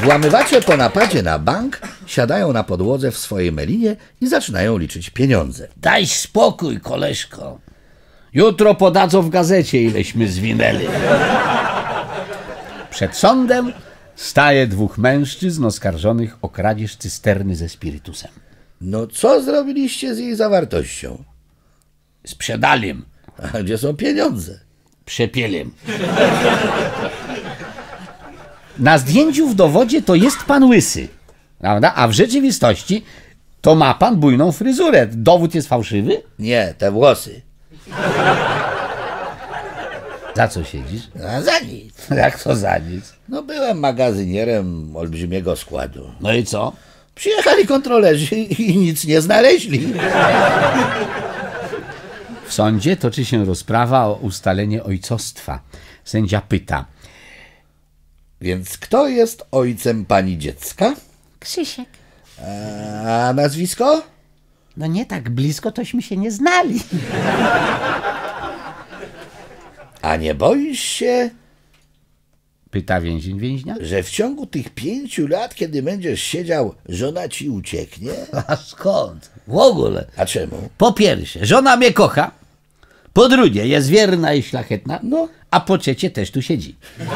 Włamywacze po napadzie na bank siadają na podłodze w swojej melinie i zaczynają liczyć pieniądze. Daj spokój, koleżko. Jutro podadzą w gazecie, ileśmy zwinęli. Przed sądem staje dwóch mężczyzn oskarżonych o kradzież cysterny ze spirytusem. No co zrobiliście z jej zawartością? Sprzedaliem. A gdzie są pieniądze? Przepieliem. Na zdjęciu w dowodzie to jest pan łysy, prawda? A w rzeczywistości to ma pan bujną fryzurę. Dowód jest fałszywy? Nie, te włosy. Za co siedzisz? A za nic. Jak to za nic? No byłem magazynierem olbrzymiego składu. No i co? Przyjechali kontrolerzy i nic nie znaleźli. W sądzie toczy się rozprawa o ustalenie ojcostwa. Sędzia pyta. Więc kto jest ojcem pani dziecka? Krzysiek. A nazwisko? No nie tak blisko, tośmy się nie znali. A nie boisz się, Pyta więzień więźnia. że w ciągu tych 5 lat, kiedy będziesz siedział, żona ci ucieknie? A skąd? W ogóle. A czemu? Po pierwsze, żona mnie kocha. Po drugie, jest wierna i szlachetna. No. A po trzecie, też tu siedzi.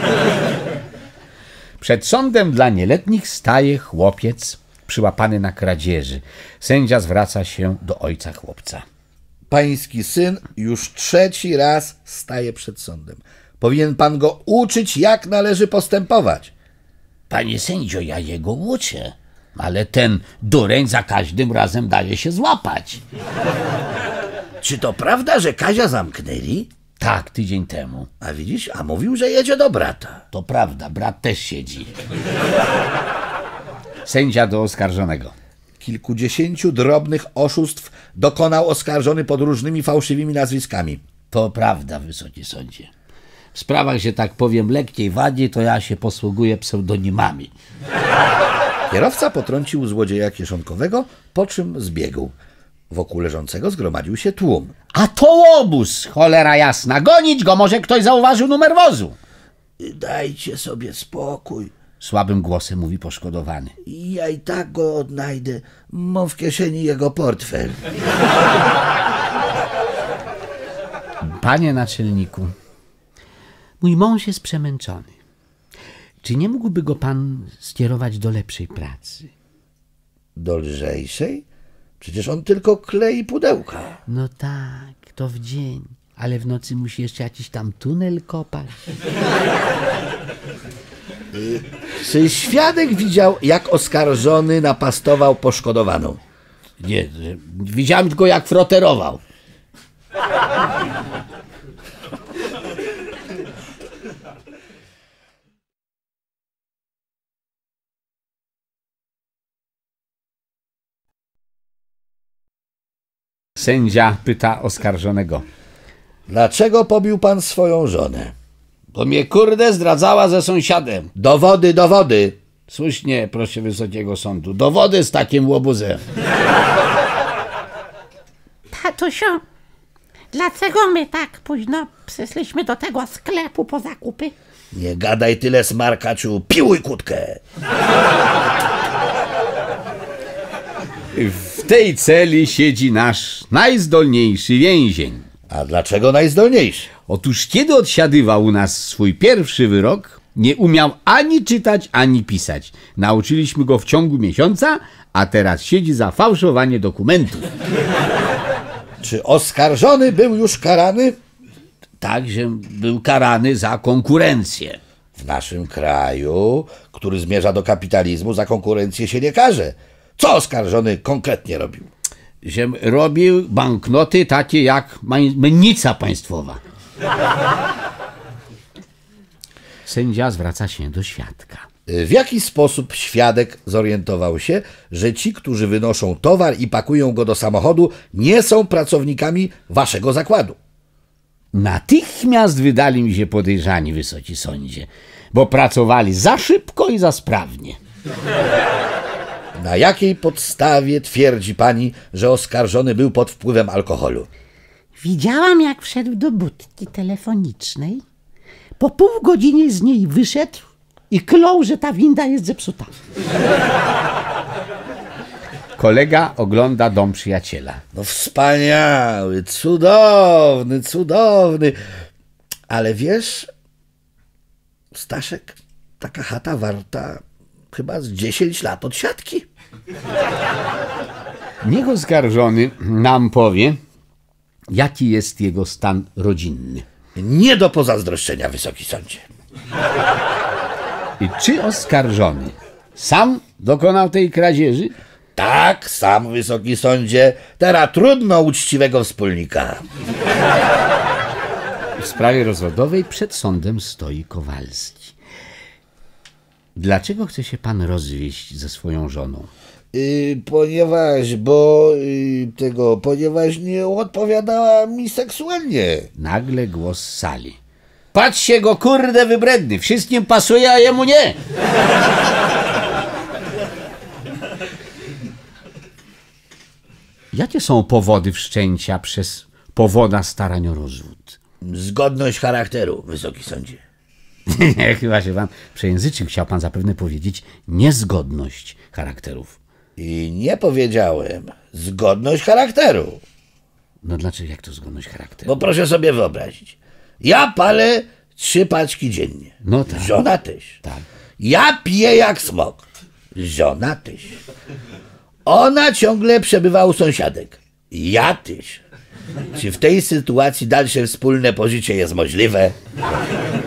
Przed sądem dla nieletnich staje chłopiec przyłapany na kradzieży. Sędzia zwraca się do ojca chłopca. Pański syn już 3. raz staje przed sądem. Powinien pan go uczyć, jak należy postępować. Panie sędzio, ja jego uczę, ale ten dureń za każdym razem daje się złapać. Czy to prawda, że Kazia zamknęli? Tak, tydzień temu. A widzisz, a mówił, że jedzie do brata. To prawda, brat też siedzi. Sędzia do oskarżonego. Kilkudziesięciu drobnych oszustw dokonał oskarżony pod różnymi fałszywymi nazwiskami. To prawda, wysoki sądzie. W sprawach, że tak powiem, lekkiej wagi, to ja się posługuję pseudonimami. Kierowca potrącił złodzieja kieszonkowego, po czym zbiegł. Wokół leżącego zgromadził się tłum. A to obóz, cholera jasna. Gonić go, może ktoś zauważył numer wozu. Dajcie sobie spokój. Słabym głosem mówi poszkodowany. Ja i tak go odnajdę. Mam w kieszeni jego portfel. Panie naczelniku, mój mąż jest przemęczony. Czy nie mógłby go pan skierować do lepszej pracy? Do lżejszej? Przecież on tylko klei pudełka. No tak, to w dzień, ale w nocy musi jeszcze jakiś tam tunel kopać. Czy świadek widział, jak oskarżony napastował poszkodowaną? Nie, widziałem tylko jak froterował. Sędzia pyta oskarżonego. Dlaczego pobił pan swoją żonę? Bo mnie kurde zdradzała ze sąsiadem. Dowody, dowody. Słusznie, proszę wysokiego sądu. Dowody z takim łobuzem. Tatusiu, dlaczego my tak późno przyszliśmy do tego sklepu po zakupy? Nie gadaj tyle, smarkaczu. Piłuj kłódkę. W tej celi siedzi nasz najzdolniejszy więzień. A dlaczego najzdolniejszy? Otóż kiedy odsiadywał u nas swój pierwszy wyrok, nie umiał ani czytać, ani pisać. Nauczyliśmy go w ciągu miesiąca, a teraz siedzi za fałszowanie dokumentów. Czy oskarżony był już karany? Tak, że był karany za konkurencję. W naszym kraju, który zmierza do kapitalizmu, za konkurencję się nie karze. Co oskarżony konkretnie robił? Że robił banknoty takie jak mennica państwowa. Sędzia zwraca się do świadka. W jaki sposób świadek zorientował się, że ci, którzy wynoszą towar i pakują go do samochodu, nie są pracownikami waszego zakładu? Natychmiast wydali mi się podejrzani, wysoki sądzie, bo pracowali za szybko i za sprawnie. Na jakiej podstawie twierdzi pani, że oskarżony był pod wpływem alkoholu? Widziałam, jak wszedł do budki telefonicznej. Po pół godziny z niej wyszedł i klął, że ta winda jest zepsuta. Kolega ogląda dom przyjaciela. No wspaniały, cudowny, cudowny. Ale wiesz, Staszek, taka chata warta chyba z 10 lat od siatki. Niech oskarżony nam powie, jaki jest jego stan rodzinny. Nie do pozazdroszczenia, Wysoki Sądzie. I czy oskarżony sam dokonał tej kradzieży? Tak, sam, Wysoki Sądzie. Teraz trudno uczciwego wspólnika. W sprawie rozwodowej przed sądem stoi Kowalski. Dlaczego chce się pan rozwieść ze swoją żoną? Ponieważ nie odpowiadała mi seksualnie. Nagle głos z sali. Patrzcie go, kurde, wybredny. Wszystkim pasuje, a jemu nie. Jakie są powody wszczęcia przez powoda starań o rozwód? Zgodność charakteru, Wysoki Sądzie. Nie, chyba się pan przejęzyczył. Chciał pan zapewne powiedzieć niezgodność charakterów. I nie powiedziałem zgodność charakteru. No dlaczego, jak to zgodność charakteru? Bo proszę sobie wyobrazić. Ja palę 3 paczki dziennie. No tak. Żona też. Tak. Ja piję jak smok. Żona też. Ona ciągle przebywa u sąsiadek. Ja też. Czy w tej sytuacji dalsze wspólne pożycie jest możliwe?